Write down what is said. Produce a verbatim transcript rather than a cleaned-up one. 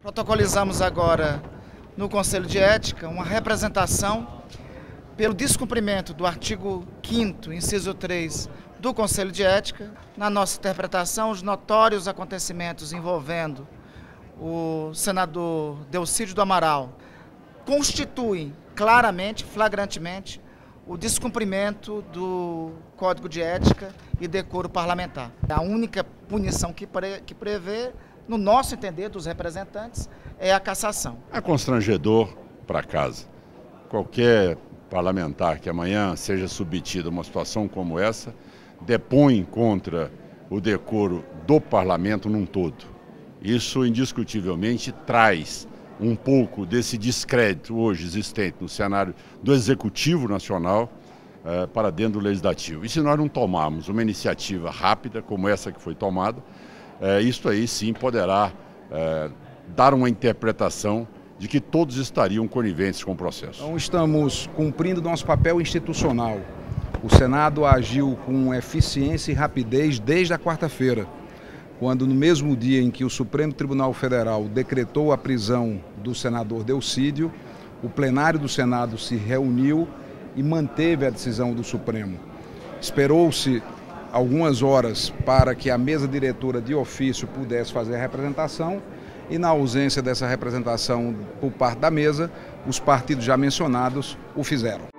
Protocolizamos agora no Conselho de Ética uma representação pelo descumprimento do artigo quinto, inciso três do Conselho de Ética. Na nossa interpretação, os notórios acontecimentos envolvendo o senador Delcídio do Amaral constituem claramente, flagrantemente, o descumprimento do Código de Ética e Decoro Parlamentar. A única punição que, pre, que prevê, no nosso entender, dos representantes, é a cassação. É constrangedor para casa. Qualquer parlamentar que amanhã seja submetido a uma situação como essa, depõe contra o decoro do parlamento num todo. Isso, indiscutivelmente, traz um pouco desse descrédito hoje existente no cenário do Executivo Nacional eh, para dentro do Legislativo. E se nós não tomarmos uma iniciativa rápida, como essa que foi tomada, eh, isso aí sim poderá eh, dar uma interpretação de que todos estariam coniventes com o processo. Então estamos cumprindo nosso papel institucional. O Senado agiu com eficiência e rapidez desde a quarta-feira, quando no mesmo dia em que o Supremo Tribunal Federal decretou a prisão do senador Delcídio, o plenário do Senado se reuniu e manteve a decisão do Supremo. Esperou-se algumas horas para que a mesa diretora de ofício pudesse fazer a representação e, na ausência dessa representação por parte da mesa, os partidos já mencionados o fizeram.